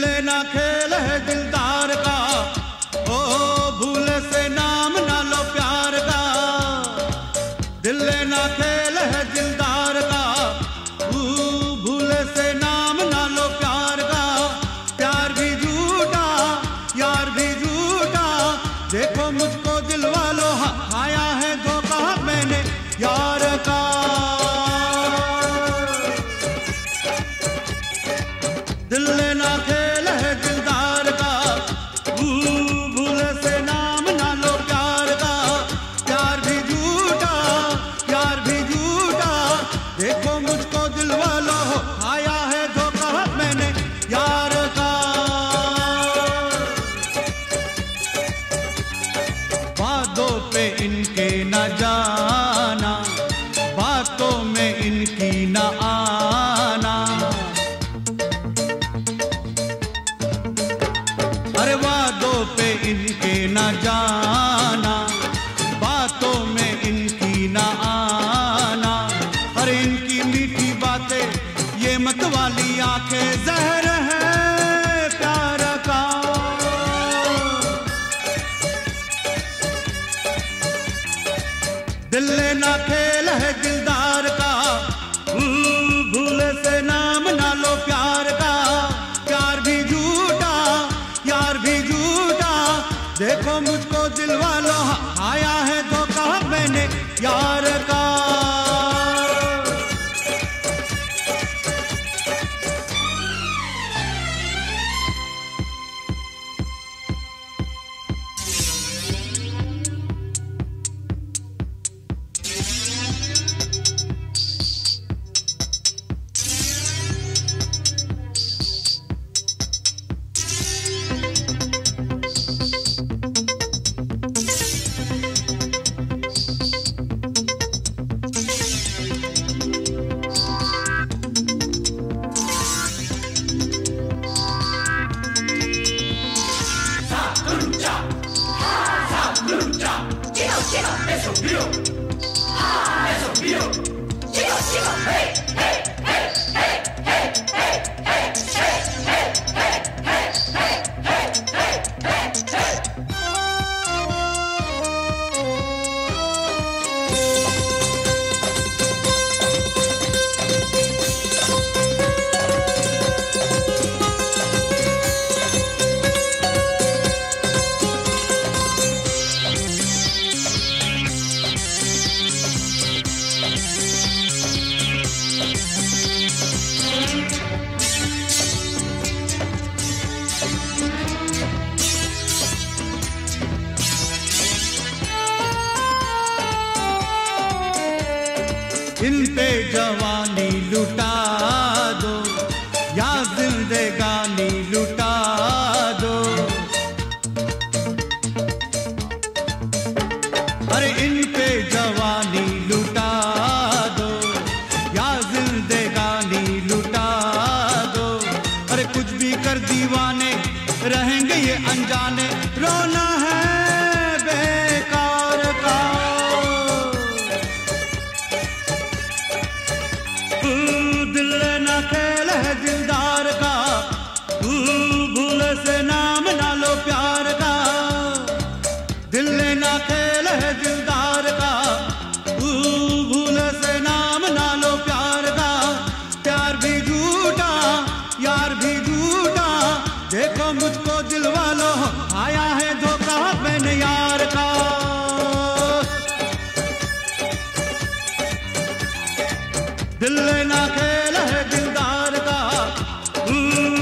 लेना खेल है दिलदार का, ओ भूले से नाम ना लो प्यार का। दिल लेना खेल है दिलदार का, भूले से नाम ना लो प्यार का। प्यार भी झूठा यार भी झूठा, देखो मुझको दिल वालों खाया है धोखा मैंने यार का। दिल लेना खेल है दिलदार का, भूले से नाम ना लो प्यार का। प्यार भी झूठा यार भी झूठा, देखो मुझको दिल वालों खाया है धोखा मैंने यार का। बातों पे इनके न जाना, बातों में इनकी न आना। अरे वादों पे इनके न जाना, बातों में इनकी न आना। अरे इनकी मीठी बातें ये मत वाली आंखें जहर है प्यार का। दिल लेना खेल है दिलदार का, भूले से नाम ना लो प्यार का। प्यार भी झूठा यार भी झूठा, देखो मुझको दिल वालों आया है धोखा मैंने यार का। इन पे जवानी लुटा दो या जिंदगानी लुटा दो। अरे इन पे जवानी लुटा दो या जिंदगानी लुटा दो। अरे कुछ भी कर दीवाने रहेंगे ये अनजाने, रोना है बेकार का। दिल लेना खेल है दिलदार का, भूले से नाम ना लो प्यार का। दिल लेना खेल है दिलदार का, भूले से नाम ना लो प्यार का। प्यार भी झूठा यार भी झूठा, देखो मुझको दिल वालों आया है धोखा मैंने यार का। दिल लेना खेल है दिलदार का,